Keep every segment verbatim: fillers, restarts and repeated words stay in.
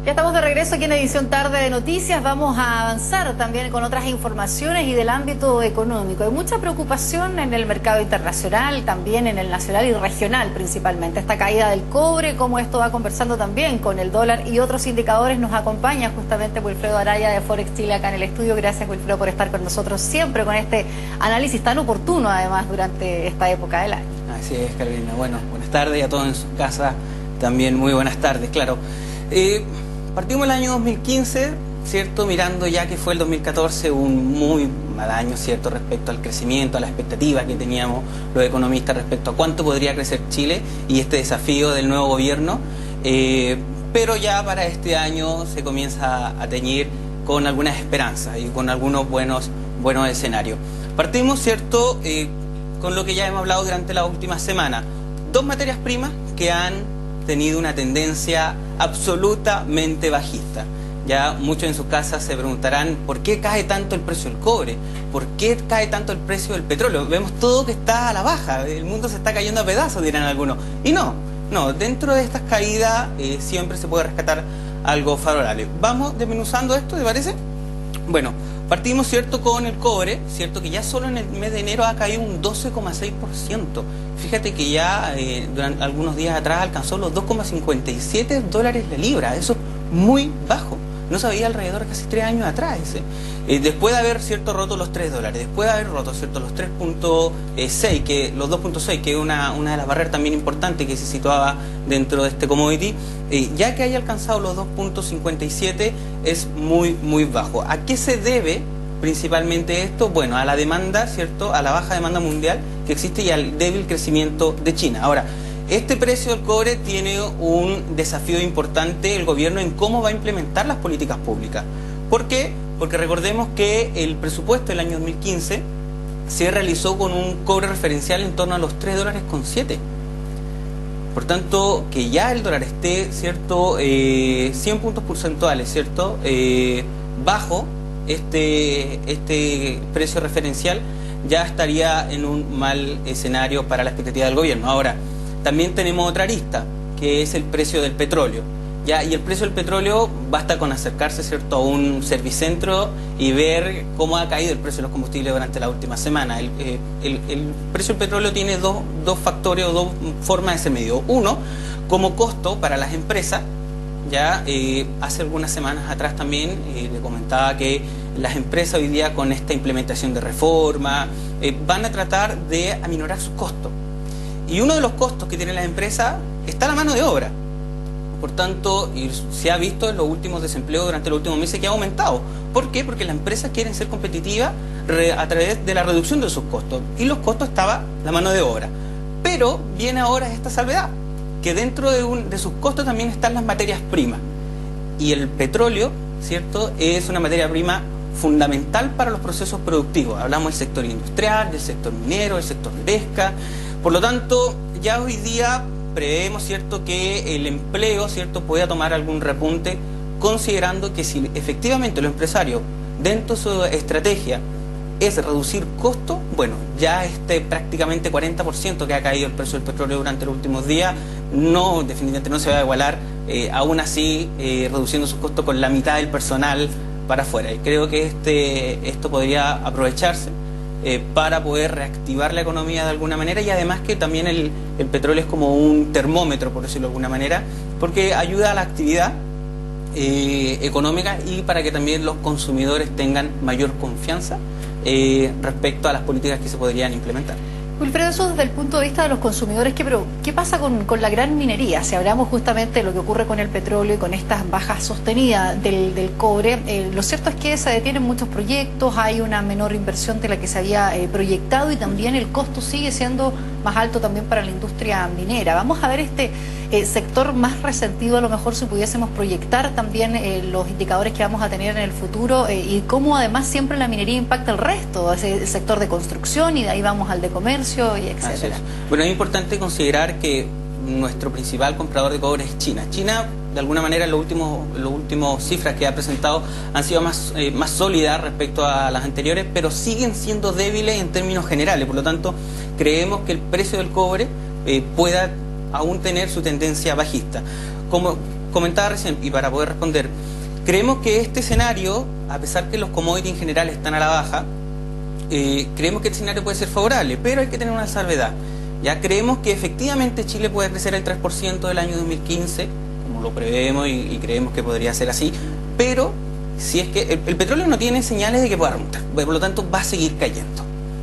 Ya estamos de regreso aquí en Edición Tarde de Noticias. Vamos a avanzar también con otras informaciones y del ámbito económico. Hay mucha preocupación en el mercado internacional, también en el nacional y regional principalmente. Esta caída del cobre, cómo esto va conversando también con el dólar y otros indicadores. Nos acompaña justamente Wilfredo Araya de Forex Chile acá en el estudio. Gracias, Wilfredo, por estar con nosotros siempre con este análisis tan oportuno además durante esta época del año. Así es, Carolina. Bueno, buenas tardes a todos en sus casas. También muy buenas tardes, claro. Eh, Partimos el año dos mil quince, ¿cierto? Mirando ya que fue el dos mil catorce un muy mal año, ¿cierto? Respecto al crecimiento, a la expectativa que teníamos los economistas respecto a cuánto podría crecer Chile y este desafío del nuevo gobierno. Eh, pero ya para este año se comienza a teñir con algunas esperanzas y con algunos buenos, buenos escenarios. Partimos, ¿cierto? Eh, con lo que ya hemos hablado durante la última semana. Dos materias primas que han tenido una tendencia absolutamente bajista. Ya muchos en sus casas se preguntarán ¿por qué cae tanto el precio del cobre? ¿Por qué cae tanto el precio del petróleo? Vemos todo que está a la baja, el mundo se está cayendo a pedazos, dirán algunos. Y no, no, dentro de estas caídas eh, siempre se puede rescatar algo favorable. Vamos desmenuzando esto, ¿te parece? Bueno, partimos, ¿cierto?, con el cobre, ¿cierto?, que ya solo en el mes de enero ha caído un doce coma seis por ciento. Fíjate que ya eh, durante algunos días atrás alcanzó los dos coma cincuenta y siete dólares la libra. Eso es muy bajo. No se veía alrededor de casi tres años atrás ese. Eh, después de haber, ¿cierto?, roto los tres dólares, después de haber roto, ¿cierto?, los tres punto seis, que los dos punto seis, que es una, una de las barreras también importantes que se situaba dentro de este commodity, eh, ya que haya alcanzado los dos punto cincuenta y siete es muy, muy bajo. ¿A qué se debe principalmente esto? Bueno, a la demanda, ¿cierto?, a la baja demanda mundial que existe y al débil crecimiento de China. Ahora, este precio del cobre tiene un desafío importante el gobierno en cómo va a implementar las políticas públicas. ¿Por qué? Porque recordemos que el presupuesto del año dos mil quince se realizó con un cobre referencial en torno a los tres dólares con siete. Por tanto, que ya el dólar esté, ¿cierto?, eh, cien puntos porcentuales, ¿cierto?, eh, bajo este, este precio referencial, ya estaría en un mal escenario para la expectativa del gobierno. Ahora, también tenemos otra arista, que es el precio del petróleo. Ya, y el precio del petróleo, basta con acercarse, ¿cierto?, a un servicentro y ver cómo ha caído el precio de los combustibles durante la última semana. El, eh, el, el precio del petróleo tiene dos, dos factores o dos formas de ser medido. Uno, como costo para las empresas. Ya eh, hace algunas semanas atrás también eh, le comentaba que las empresas hoy día con esta implementación de reforma eh, van a tratar de aminorar sus costos. Y uno de los costos que tienen las empresas está la mano de obra. Por tanto, y se ha visto en los últimos desempleos durante los últimos meses que ha aumentado. ¿Por qué? Porque las empresas quieren ser competitivas a través de la reducción de sus costos. Y los costos estaba la mano de obra. Pero viene ahora esta salvedad, que dentro de, un, de sus costos también están las materias primas. Y el petróleo, ¿cierto?, es una materia prima fundamental para los procesos productivos. Hablamos del sector industrial, del sector minero, del sector de pesca. Por lo tanto, ya hoy día preveemos, ¿cierto?, que el empleo, ¿cierto?, pueda tomar algún repunte, considerando que si efectivamente los empresarios, dentro de su estrategia, es reducir costos, bueno, ya este prácticamente cuarenta por ciento que ha caído el precio del petróleo durante los últimos días, no, definitivamente no se va a igualar, eh, aún así, eh, reduciendo sus costos con la mitad del personal para afuera. Y creo que este, esto podría aprovecharse eh, para poder reactivar la economía de alguna manera, y además que también el, el petróleo es como un termómetro, por decirlo de alguna manera, porque ayuda a la actividad eh, económica y para que también los consumidores tengan mayor confianza Eh, respecto a las políticas que se podrían implementar. Wilfredo, eso desde el punto de vista de los consumidores, ¿qué, pero, ¿qué pasa con, con la gran minería? Si hablamos justamente de lo que ocurre con el petróleo y con estas bajas sostenidas del, del cobre, eh, lo cierto es que se detienen muchos proyectos, hay una menor inversión de la que se había eh, proyectado y también el costo sigue siendo más alto también para la industria minera. Vamos a ver este eh, sector más resentido, a lo mejor si pudiésemos proyectar también eh, los indicadores que vamos a tener en el futuro eh, y cómo además siempre la minería impacta el resto, ese, el sector de construcción, y de ahí vamos al de comercio y etcétera. Bueno, es importante considerar que nuestro principal comprador de cobre es China. China, de alguna manera, los últimos, los últimos cifras que ha presentado han sido más, eh, más sólidas respecto a las anteriores, pero siguen siendo débiles en términos generales. Por lo tanto, creemos que el precio del cobre eh, pueda aún tener su tendencia bajista. Como comentaba recién, y para poder responder, creemos que este escenario, a pesar que los commodities en general están a la baja, eh, creemos que este escenario puede ser favorable, pero hay que tener una salvedad. Ya creemos que efectivamente Chile puede crecer el tres por ciento del año dos mil quince, como lo prevemos y, y creemos que podría ser así, pero si es que el, el petróleo no tiene señales de que pueda remontar, por lo tanto va a seguir cayendo.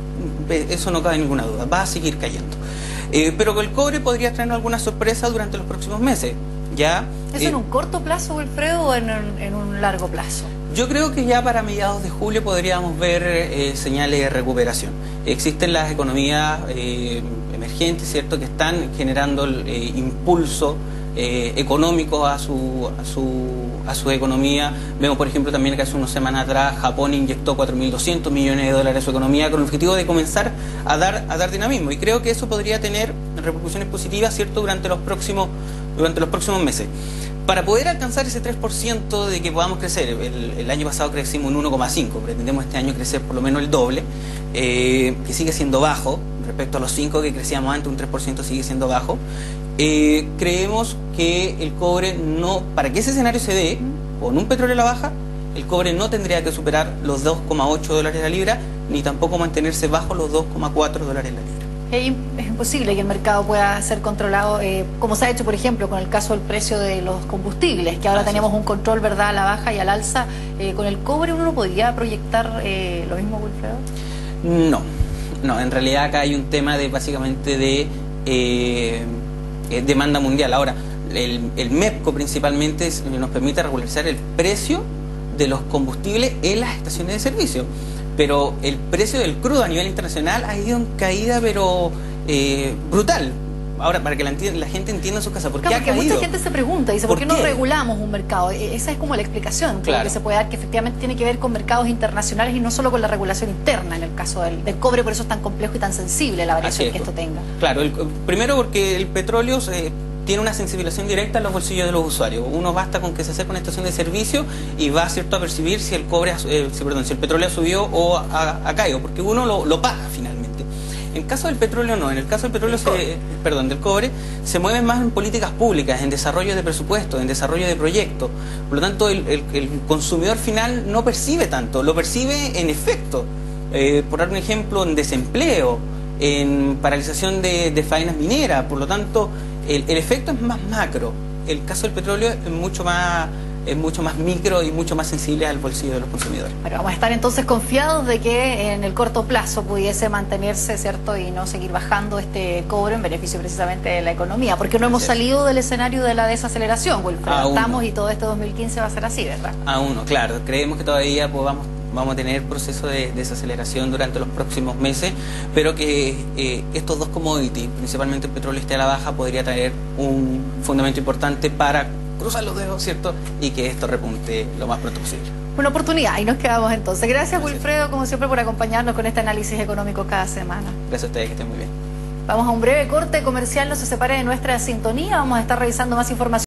Eso no cabe ninguna duda, va a seguir cayendo. Eh, pero el cobre podría traernos alguna sorpresa durante los próximos meses. Ya, ¿Eso eh, en un corto plazo, Wilfredo, o en un, en un largo plazo? Yo creo que ya para mediados de julio podríamos ver eh, señales de recuperación. Existen las economías eh, emergentes, ¿cierto?, que están generando eh, impulso eh, económico a su, a, su, a su economía. Vemos, por ejemplo, también que hace unas semanas atrás Japón inyectó cuatro mil doscientos millones de dólares a su economía con el objetivo de comenzar a dar, a dar dinamismo. Y creo que eso podría tener repercusiones positivas, ¿cierto?, durante los próximos, durante los próximos meses. Para poder alcanzar ese tres por ciento de que podamos crecer, el, el año pasado crecimos un uno coma cinco, pretendemos este año crecer por lo menos el doble, eh, que sigue siendo bajo, respecto a los cinco que crecíamos antes, un tres por ciento sigue siendo bajo. Eh, creemos que el cobre no, para que ese escenario se dé, con un petróleo a la baja, el cobre no tendría que superar los dos coma ocho dólares la libra, ni tampoco mantenerse bajo los dos coma cuatro dólares la libra. Es imposible que el mercado pueda ser controlado, eh, como se ha hecho, por ejemplo, con el caso del precio de los combustibles, que ahora Así tenemos es. un control, ¿verdad?, a la baja y al alza. Eh, ¿Con el cobre uno no podría proyectar eh, lo mismo, Wilfredo? No, no, en realidad acá hay un tema de básicamente de eh, demanda mundial. Ahora, el, el MEPCO principalmente nos permite regularizar el precio de los combustibles en las estaciones de servicio. Pero el precio del crudo a nivel internacional ha ido en caída, pero eh, brutal. Ahora, para que la, la gente entienda en su casa, ¿por qué claro, ha caído? Mucha gente se pregunta, dice, ¿por, ¿por qué, qué no regulamos un mercado? Esa es como la explicación claro. que se puede dar, que efectivamente tiene que ver con mercados internacionales y no solo con la regulación interna en el caso del, del cobre, por eso es tan complejo y tan sensible la variación que esto tenga. Claro, el, primero porque el petróleo se, tiene una sensibilización directa en los bolsillos de los usuarios. Uno basta con que se acerque a una estación de servicio y va, ¿cierto?, a percibir si el cobre, eh, si, perdón, si el petróleo subió o ha, ha caído, porque uno lo, lo paga finalmente. En el caso del petróleo no, en el caso del petróleo, se, perdón, del cobre, se mueven más en políticas públicas, en desarrollo de presupuestos, en desarrollo de proyectos. Por lo tanto, el, el, el consumidor final no percibe tanto, lo percibe en efecto. Eh, por dar un ejemplo, en desempleo, en paralización de, de faenas mineras. Por lo tanto, el, el efecto es más macro. El caso del petróleo es mucho más... es mucho más micro y mucho más sensible al bolsillo de los consumidores. Bueno, vamos a estar entonces confiados de que en el corto plazo pudiese mantenerse, ¿cierto?, y no seguir bajando este cobre en beneficio precisamente de la economía, porque no hemos salido del escenario de la desaceleración, Wilfredo. Estamos y todo este dos mil quince va a ser así, ¿verdad? Aún no, claro. Creemos que todavía pues, vamos, vamos a tener proceso de desaceleración durante los próximos meses, pero que eh, estos dos commodities, principalmente el petróleo esté a la baja, podría traer un fundamento importante para cruzar los dedos, ¿cierto?, y que esto repunte lo más pronto posible. Una oportunidad, y nos quedamos entonces. Gracias, Gracias, Wilfredo, como siempre, por acompañarnos con este análisis económico cada semana. Gracias a ustedes, que estén muy bien. Vamos a un breve corte comercial, no se separe de nuestra sintonía, vamos a estar revisando más información.